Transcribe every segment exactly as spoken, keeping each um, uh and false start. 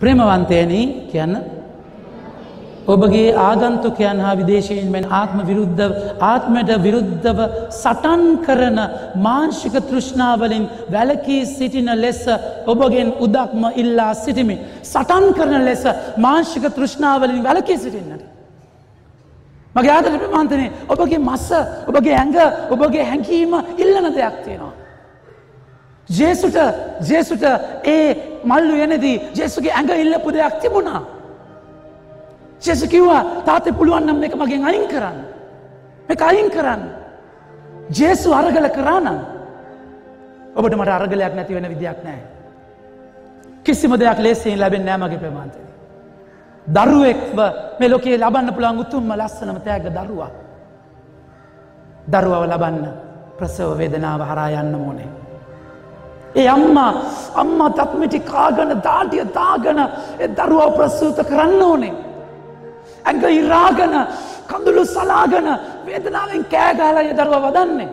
ප්‍රේමවන්තයනි කියන්න ඔබගේ ආගන්තුකයන් හා විදේශීන් මෙන් ආත්ම විරුද්ධ ආත්මයට විරුද්ධව සටන් කරන මාංශික තෘෂ්ණාවලින් වැළකී සිටින ලෙස ඔබගෙන් උදක්ම ඉල්ලා සිටිමි. සටන් කරන ලෙස මාංශික තෘෂ්ණාවලින් වැළකී සිටින්නට. මගේ ආදර ප්‍රේමවන්තනි ඔබගේ මස ඔබගේ ඇඟ ඔබගේ හැඟීම ඉල්ලන දෙයක් තියෙනවා. ජේසුට ජේසුට ඒ මල්ලු එනදී ජේසුගේ ඇඟ ඉල්ලපු දෙයක් තිබුණා. ජේසු කිව්වා තාත්තේ පුළුවන් නම් මේක මගෙන් අයින් කරන්න. මේක අයින් කරන්න. ජේසු අරගල කරා නම් ඔබට මට අරගලයක් නැති වෙන විදියක් නැහැ. කිසිම දෙයක් ලේසියෙන් ලැබෙන්නේ නැහැ මගේ ප්‍රේමවන්තනි. දරුවෙක්ව මේ ලෝකේ ලබන්න පුළුවන් උතුම්ම ලස්සනම තෑග්ග දරුවා. දරුවව ලබන්න ප්‍රසව වේදනාව හරහා යන්න ඕනේ. ඒ අම්මා අම්මා තත්මිටි කාගෙන දාඩිය දාගෙන ඒ දරුවව ප්‍රසූත කරන්න ඕනේ. ඇඟ ඉරාගෙන කඳුළු සලාගෙන වේදනාවෙන් කෑ ගහලා ඒ දරුවා වදන්නේ.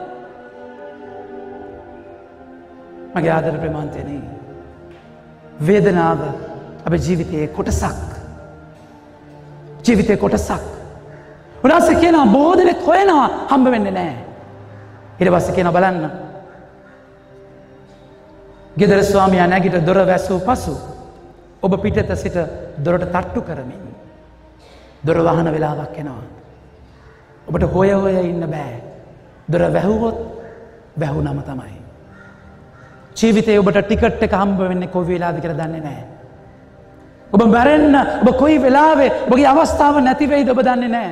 මගේ ආදර ප්‍රේමවන්තයනි වේදනාව අපේ ජීවිතයේ කොටසක්. ජීවිතයේ කොටසක්. උන්වහන්සේ කියනවා බොහෝ දෙනෙක් හොයනවා හම්බ වෙන්නේ නැහැ. ඊට පස්සේ කියනවා බලන්න. ගෙදර ස්වාමියා නැගිට දොර වැසූ පසු ඔබ පිටත සිට දොරට තට්ටු කරමින් දොර වහන වෙලාවක් එනවා. ඔබට හොය හොය ඉන්න බෑ. දොර වැහුවොත් වැහුනම තමයි. ජීවිතේ ඔබට ටිකට් එක හම්බ වෙන්නේ කොයි වෙලාවද කියලා දන්නේ නැහැ. ඔබ මැරෙන්න ඔබ කොයි වෙලාවේ ඔබගේ අවස්ථාව නැති වෙයිද ඔබ දන්නේ නැහැ.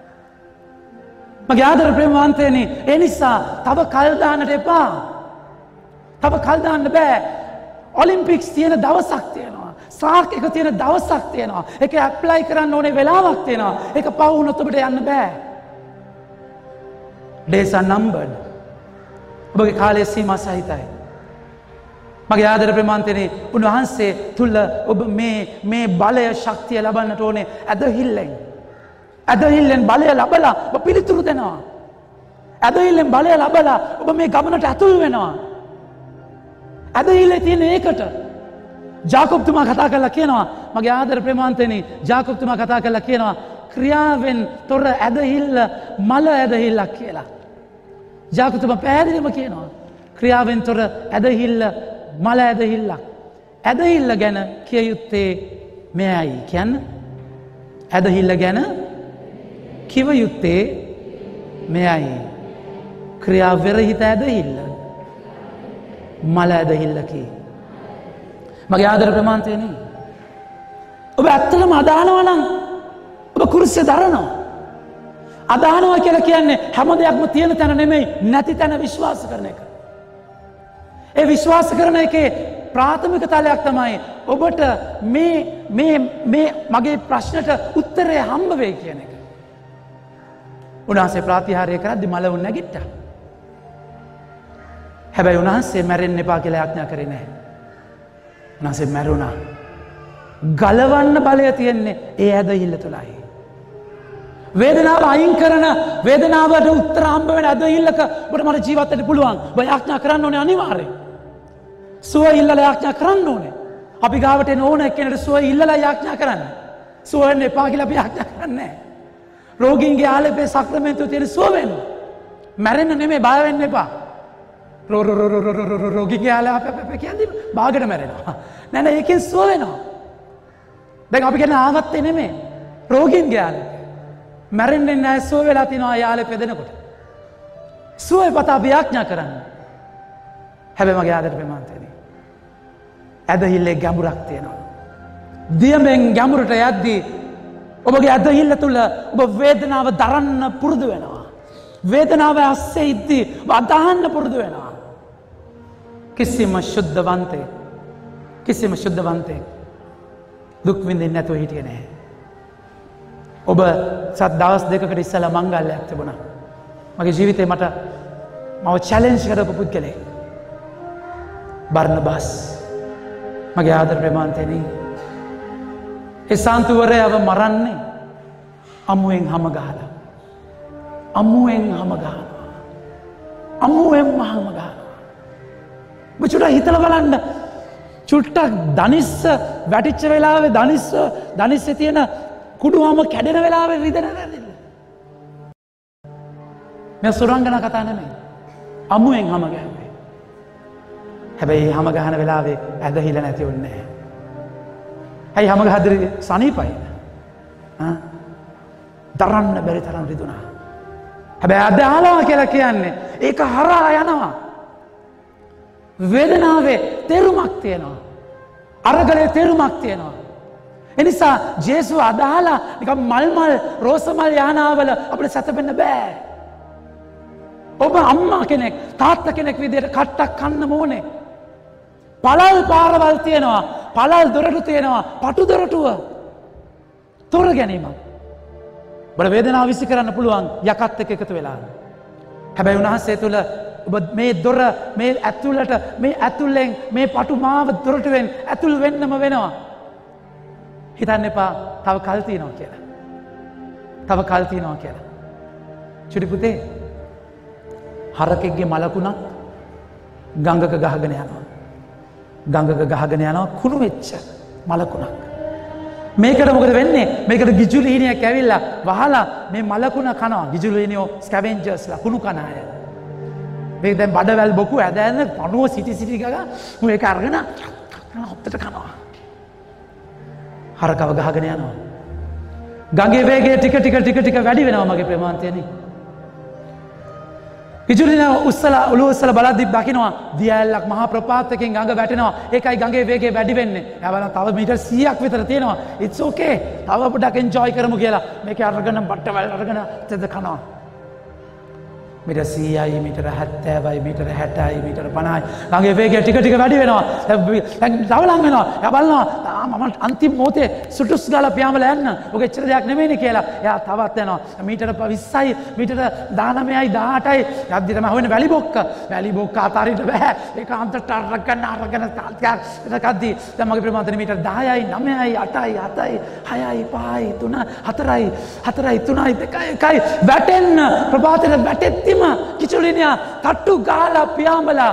මගේ ආදර ප්‍රේමවන්තයනි ඒ නිසා තව කල් දාන්නට එපා. තව කල් දාන්න බෑ. ඔලිම්පික්ස් තියෙන දවසක් තියෙනවා. සාක් එක තියෙන දවසක් තියෙනවා. ඒක ඇප්ලයි කරන්න ඕනේ වෙලාවක් තියෙනවා. ඒක පහ වුණොත් ඔබට යන්න බෑ. days are numbered. ඔබගේ කාලය සීමා සහිතයි. මගේ ආදර ප්‍රේමවන්තයනි උන්වහන්සේ තුල ඔබ මේ මේ බලය ශක්තිය ලබන්නට ඕනේ ඇදහිල්ලෙන්. ඇදහිල්ලෙන් බලය ලබලා ඔබ පිළිතුරු දෙනවා. ඇදහිල්ලෙන් බලය ලබලා ඔබ මේ ගමනට ඇතුල් වෙනවා. ඇදහිල්ලේ තියෙන ඒකට ජාකොබ්තුමා කතා කරලා කියනවා මගේ ආදර ප්‍රේමවන්තයනි ජාකොබ්තුමා කතා කරලා කියනවා ක්‍රියාවෙන් තොර ඇදහිල්ල මල ඇදහිල්ලක් කියලා. ජාකොබ්තුමා පැහැදිලිවම කියනවා ක්‍රියාවෙන් තොර ඇදහිල්ල මල ඇදහිල්ලක්. ඇදහිල්ල ගැන කිය යුත්තේ මෙයයි කියන්න. ඇදහිල්ල ගැන කිව යුත්තේ මෙයයි. ක්‍රියා විරහිත ඇදහිල්ල මල ඇදහිල්ලකි. මගේ ආදර ප්‍රේමවන්තයනි ඔබ ඇත්තටම අදහනවා නම් ඔබ කුරුසිය දරනවා. අදහනවා කියලා කියන්නේ හැම දෙයක්ම තියෙන තැන නෙමෙයි නැති තැන විශ්වාස කරන එක. ඒ විශ්වාස කරන එකේ ප්‍රාථමික තලයක් තමයි ඔබට මේ මේ මේ මගේ ප්‍රශ්නට උත්තරය හම්බ වෙයි කියන එක. උන්වහන්සේ ප්‍රාතිහාර්ය කරද්දී මලවුන් නැගිට්ටා. හැබැයි උන්වහන්සේ මැරෙන්න එපා කියලා ආඥා කරේ නැහැ. උන්වහන්සේ මැරුණා. ගලවන්න බලය තියෙන්නේ ඒ ඇදහිල්ල තුලයි. වේදනාව අයින් කරන වේදනාවට උත්තර හම්බ වෙන ඇදහිල්ලක ඔබට මට ජීවත් වෙන්න පුළුවන්. ඔබ ආඥා කරන්න ඕනේ අනිවාර්යයෙන්. සුව ඉල්ලලා ආඥා කරන්න ඕනේ. අපි ගාවට එන ඕන එක්කෙනෙකුට සුව ඉල්ලලා ආඥා කරන්න. සුව වෙන්න එපා කියලා අපි ආඥා කරන්නේ නැහැ. රෝගීන්ගේ ආලේපේ සක්‍රමෙන්තු තියෙන සුව වෙන්න. මැරෙන්න නෙමෙයි බය වෙන්න එපා. රෝ රෝ රෝ රෝ රෝගීන්ගේ ආලේපේ කියන්නේ බාගට මැරෙනවා. නෑ නෑ ඒකෙන් සුව වෙනවා. දැන් අපි කියන්නේ ආගත්තේ නෙමෙයි. රෝගීන්ගේ ආලේපේ. මැරෙන්නේ නැහැ සුව වෙලා තිනවා ආලේපේ දෙනකොට. සුවේ පත අපි ආඥා කරන්න. හැබැයි මගේ ආදර ප්‍රේමවන්තයනි ඇදහිල්ලේ ගැඹුරක් තියෙනවා. දියමෙන් ගැඹුරට යද්දී ඔබගේ ඇදහිල්ල තුල ඔබ වේදනාව දරන්න පුරුදු වෙනවා. වේදනාව ඇස්සේ ඉද්දී ඔබ අදහන්න පුරුදු වෙනවා. කිසිම ශුද්ධවන්තයෙක් කිසිම ශුද්ධවන්තයෙක් දුක් විඳින්න නැතුව හිටියේ නැහැ. ඔබ සත් දවස් දෙකකට ඉස්සලා මංගල්‍යයක් තිබුණා. මගේ ජීවිතේ මට මම චැලෙන්ජ් කරපු පුද්ගලෙක්. බර්නබාස් මගේ ආදර ප්‍රේමවන්තයනි ඒ සාන්තුවරයව මරන්නේ අමුවෙන් හැම ගහලා අමුවෙන් හැම ගහලා අමුවෙන් හැම ගහලා ඔබ චුට්ටක් හිතලා බලන්න චුට්ටක් දනිස්ස වැටිච්ච වෙලාවේ ධනිස්ස ධනිස්සේ තියෙන කුඩුවම කැඩෙන වෙලාවේ රිදෙන නැදිල්ල. මේ සුරංගනා කතා නෙමෙයි. අමුයෙන් හැම ගෑවේ. හැබැයි හැම ගහන වෙලාවේ ඇදහිල නැති වුණේ නැහැ. ඇයි හැම ගහද්දි සනීපයි? ආ දරන්න බැරි තරම් රිදුනා. හැබැයි අදාලා කියලා කියන්නේ ඒක හරහා යනවා. වේදනාවේ තේරුමක් තියෙනවා. අරගලේ තේරුමක් තියෙනවා. එනිසා ජේසුව අදාලා නිකන් මල් මල් රෝස මල් යානාවල අපිට සැතපෙන්න බෑ. ඔබ අම්මා කෙනෙක් තාත්තා කෙනෙක් විදිහට කට්ටක් කන්න ඕනේ. පළල් පාරවල් තියෙනවා. පළල් දොරටු තියෙනවා. පටු දොරටුව. තොර ගැනීමක්. බල වේදනාව විසි කරන්න පුළුවන් යකත් එක්ක එකතු වෙලා. හැබැයි උන්වහන්සේ තුල ඔබ මේ දොර මේ ඇතුළට මේ ඇතුළෙන් මේ පටු මාව දොරටුවෙන් ඇතුල් වෙන්නම වෙනවා. හිතන්න එපා තව කල් තියෙනවා කියලා. තව කල් තියෙනවා කියලා. චුටි පුතේ හරකෙක්ගේ මලකුණක් ගඟක ගහගෙන යනවා. ගඟක ගහගෙන යනවා කුණු වෙච්ච මලකුණක්. මේකට මොකද වෙන්නේ? මේකට ගිජුලීනියක් ඇවිල්ලා වහලා මේ මලකුණ කනවා. ගිජුලීනියෝ ස්කැවෙන්ජර්ස්ලා කුණු කන අය. මේ දැන් බඩවැල් බොකු ඇද ඇද පණුව සිටි සිටි ගා මු ඒක අරගෙන හොත්තට කනවා. හරකව ගහගෙන යනවා. ගඟේ වේගය ටික ටික ටික ටික වැඩි වෙනවා මගේ ප්‍රේමාන්තයනේ. ගිජුලින උස්සලා ඔළුව උස්සලා බලද්දි දකින්නවා දියැලක් මහා ප්‍රපාතයකින් ගඟ වැටෙනවා. ඒකයි ගඟේ වේගය වැඩි වෙන්නේ. එයා බලන තව මීටර් සීයක් විතර තියෙනවා. It's okay. තව පොඩ්ඩක් එන්ජොයි කරමු කියලා මේක අරගෙන බට්ටවල් අරගෙන තෙද කනවා. මීටර් සීයයි මීටර් හැත්තෑවයි මීටර් හැටයි මීටර් පනහයි ගඟේ වේගය ටික ටික වැඩි වෙනවා. දැන් තව ලඟ වෙනවා. එයා බලනවා මම අන්තිම මොහොතේ සුටුස් ගාලා පියාඹලා යන්න. ඔක එච්චර දෙයක් නෙමෙයිනේ කියලා. එයා තවත් යනවා. මීටර විස්සයි මීටර දානමයයි දහඅටයි යද්දි තමයි හොයන්නේ වැලි බොක්ක. වැලි බොක්ක අතාරින්න බෑ. ඒක අන්තට අරගෙන අරගෙන තාත්කද්දි දැන් මගේ ප්‍රමාණය මීටර දහයයි නවයයි අටයි හතයි හයයි පහයි තුන හතරයි හතරයි තුනයි දෙකයි එකයි වැටෙන්න ප්‍රභාතේ වැටෙත් කිචුලිනියා තට්ටු ගාලා පියාඹලා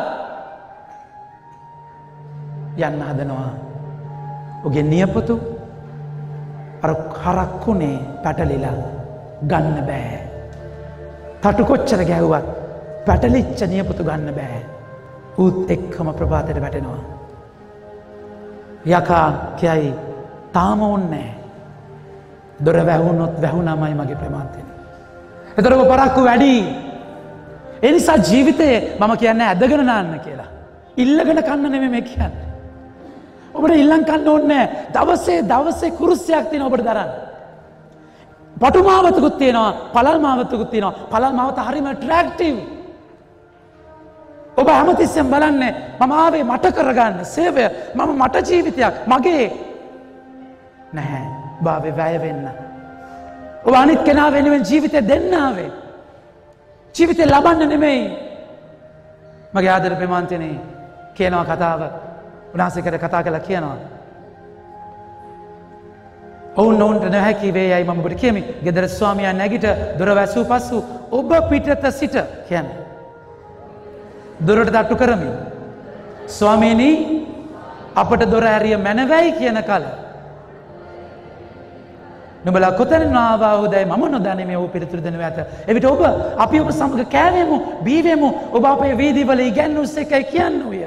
යන්න හදනවා. ඔගේ නියපොතු අර කරක්කුනේ පැටලිලා ගන්න බෑ. තට්ටු කොච්චර ගැහුවත් පැටලිච්ච නියපොතු ගන්න බෑ. ඌත් එක්කම ප්‍රභාතයට වැටෙනවා. යකා කියයි තාම ඕන්නේ දොර වැහුනොත් වැහුණාමයි මගේ ප්‍රමාන්තෙනේ. එතකොට පරක්කු වැඩි. ඒ නිසා ජීවිතයේ මම කියන්නේ ඇදගෙන නාන්න කියලා. ඉල්ලගෙන කන්න නෙමෙයි මේ කියන්නේ. ඔබට ඉල්ලන් කන්න ඕනේ නැහැ. දවසේ දවසේ කුරුස්සයක් තියෙනවා ඔබට දරන්න. පටු මාවතකුත් තියෙනවා, පළල් මාවතකුත් තියෙනවා. පළල් මාවත හරිම ඇට්‍රැක්ටිව්. ඔබ හැමතිස්සෙම බලන්නේ මම ආවේ මට කරගන්න සේවය, මම මට ජීවිතයක් මගේ නැහැ. ඔබ ආවේ වැය වෙන්න. ඔබ අනිත් කෙනා වෙනුවෙන් ජීවිතය දෙන්න ආවේ. ජීවිතය ලබන්න නෙමෙයි. මගේ ආදර ප්‍රේමාන්තනේ කියනවා කතාව. උනාසිකට කතා කළා කියනවා. ඔවුන් ඔවුන්ට නොහැකි වේ යයි මම ඔබට කියමි. ගෙදර ස්වාමියා නැගිට දොර වැසූ පසු ඔබ පිටත සිට කියන්නේ. දොරට තට්ටු කරමින් ස්වාමීනි අපට දොර ඇරිය මැනවයි කියන කල නුඹලා කොතැනින් ආවාහුදයි මම නොදන්නේ ඔහු පිළිතුරු දෙනව ඇත. එවිට ඔබ අපි ඔබ සමග කෑවෙමු බීවෙමු ඔබ අපේ වීදිවල ඉගැන්වූ සේකයි කියන්නේය.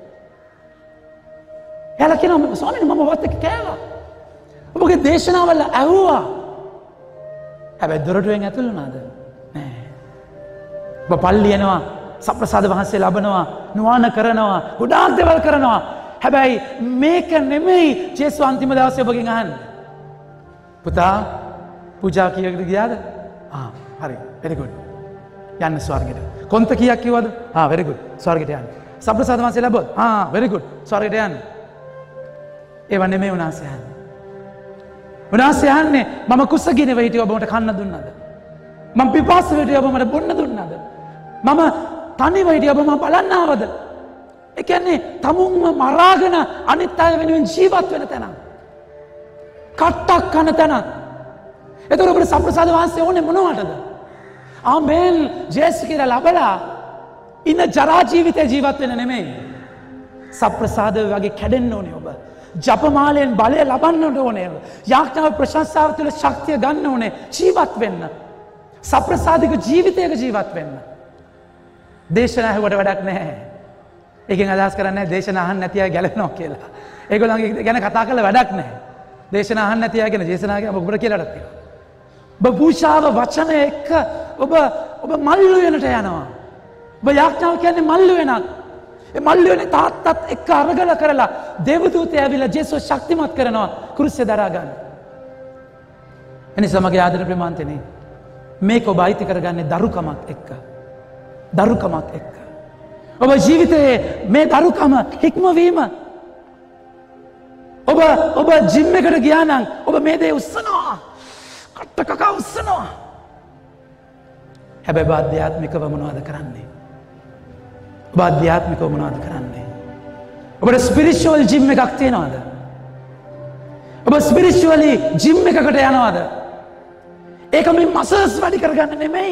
එයාලා කියනවා ස්වාමීනි මම ඔබත් එක්ක කෑවා. ඔබගේ දේශනාවල ඇහුවා. හැබැයි දොරටුවෙන් ඇතුල් වුණාද? නෑ. ඔබ පල්ලි යනවා, සප්‍රසාද වහන්සේ ලබනවා, නුවණ කරනවා, ගොඩාක් දේවල් කරනවා. හැබැයි මේක නෙමෙයි ජේසුස් අන්තිම දවසේ ඔබගෙන් අහන්නේ. පුතා පූජා කීයකට ගියාද? ආ හරි. very good. යන්න ස්වර්ගයට. කොන්ත කීයක් කිව්වද? ආ very good. ස්වර්ගයට යන්න. සප්‍රසාද වහන්සේ ලැබුවොත්? ආ very good. ස්වර්ගයට යන්න. ඒව නෙමෙයි උනාසේ යන්නේ. උනාසේ යන්නේ මම කුසගිනේ වෙහිටිය ඔබ මට කන්න දුන්නාද? මම පිපාස වෙහිටිය ඔබ මට බොන්න දුන්නාද? මම තනිව හිටිය ඔබ මම බලන්න ආවද? ඒ කියන්නේ තමුන්ව මරාගෙන අනිත් අය වෙනුවෙන් ජීවත් වෙන තැන. කට්ටක් කන තැන. එතකොට ඔබට සප්‍රසාද වහන්සේ ඕනේ මොනවටද? ආමෙන් ජේසුස් කියලා ලබලා ඉන්න ජරා ජීවිතේ ජීවත් වෙන්න නෙමෙයි. සප්‍රසාද වගේ කැඩෙන්න ඕනේ ඔබ. ජපමාලයෙන් බලය ලබන්නට ඕනේ. යාඥාව ප්‍රශංසාව තුළ ශක්තිය ගන්න ඕනේ. ජීවත් වෙන්න. සප්‍රසාදික ජීවිතයක ජීවත් වෙන්න. දේශනා ඇහුවට වැඩක් නැහැ. ඒකෙන් අදහස් කරන්නේ දේශනා අහන්න නැති අය ගැලවෙනවා කියලා. ඒගොල්ලන්ගේ ගැන කතා කරලා වැඩක් නැහැ. දේශනා අහන්න නැති අය ගැන දේශනා ගැන ඔබට කියලාට තියෙනවා. ඔබ භූෂාව වචන එක්ක ඔබ ඔබ මල්ලු වෙනට යනවා. ඔබ යාඥාව කියන්නේ මල්ලු වෙනක්. ඒ මල්ලු වෙන තාත්තත් එක්ක අරගල කරලා දේවදූතය ඇවිල්ලා ජේසුස් ශක්තිමත් කරනවා කුරුස්සේ දරා ගන්න. එනිසා මගේ ආදර ප්‍රේමාන්තනේ මේක ඔබ අයිති කරගන්නේ දරුකමක් එක්ක. දරුකමක් එක්ක. ඔබ ජීවිතයේ මේ දරුකම හික්මවීම ඔබ ඔබ ජිම් එකට ගියා නම් ඔබ මේ දේ උස්සනවා. කට්ට කකා උස්සනවා. හැබැයි ඔබ ආධ්‍යාත්මිකව මොනවද කරන්නේ? ඔබ ආධ්‍යාත්මිකව මොනවද කරන්නේ? ඔබට ස්පිරිචුවල් ජිම් එකක් තියෙනවද? ඔබ ස්පිරිචුවලි ජිම් එකකට යනවද? ඒක මේ මසල්ස් වැඩි කරගන්න නෙමෙයි.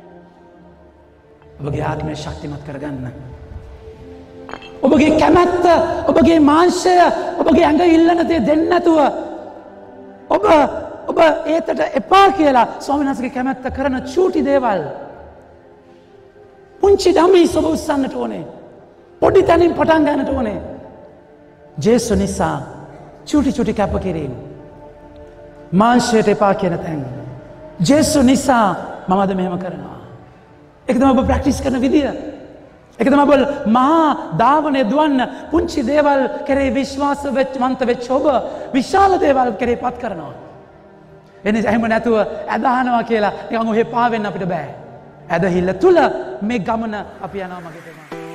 ඔබගේ ආත්මය ශක්තිමත් කරගන්න. ඔබගේ කැමැත්ත, ඔබගේ මාංශය, ඔබගේ ඇඟ ඉල්ලන දේ දෙන්නේ නැතුව ඔබ ඔබ ඒතට එපා කියලා ස්වාමීන් වහන්සේගේ කැමැත්ත කරන චූටි දේවල් පුංචි ඩමීස් ඔබ උස්සන්නට ඕනේ. පොඩි තැනින් පටන් ගන්නට ඕනේ. ජේසු නිසා චූටි චූටි කැපකිරීම. මාංශයට එපා කියන තැන්. ජේසු නිසා මම අද මෙහෙම කරනවා. ඒක තමයි ඔබ ප්‍රැක්ටිස් කරන විදිය. ඒක තමයි ඔබ මහා ධාවනය දුවන්න පුංචි දේවල් කෙරේ විශ්වාසවන්ත වෙච්ච ඔබ විශාල දේවල් කෙරේ පත් කරනවා. එනිසා එහෙම නැතුව ඇදහනවා කියලා නිකන් ඔහෙ පාවෙන්න අපිට බෑ. ඇදහිල්ල තුල මේ ගමන අපි යනවා මගේ තේරුම.